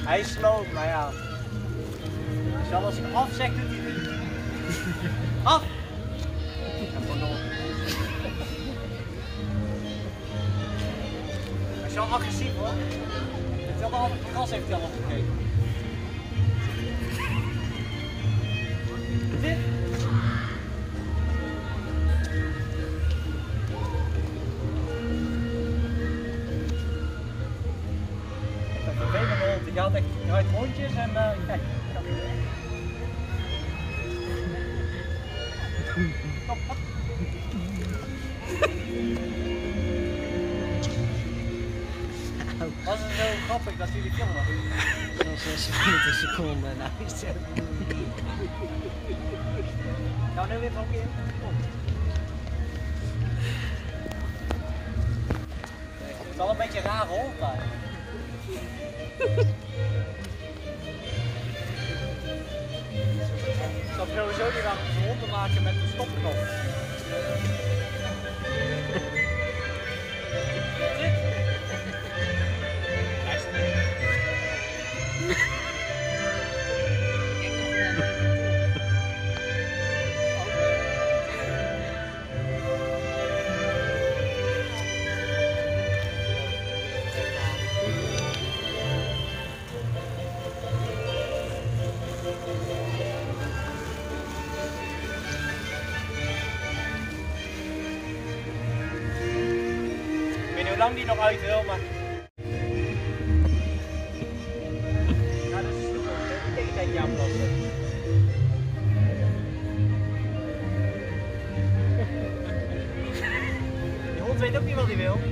Hij is slow, maar ja. Zelfs als ik af zeg, doet hij het niet. Af! Ja, gewoon door. Hij is wel agressief hoor. Het gas heeft hij al opgekeken. Dit? Die gaat echt uit rondjes en kijk. Was het zo grappig dat jullie filmen? Zo'n 26 seconden, nou is het. Nou, nu weer van een keer. Het is wel een beetje raar hoor. Ik zal sowieso niet aan een ronde maken met de stopknop. Hoe lang die nog uit wil, maar... Ja, dat is super. Ik denk dat je aanpassen. Die hond weet ook niet wat hij wil.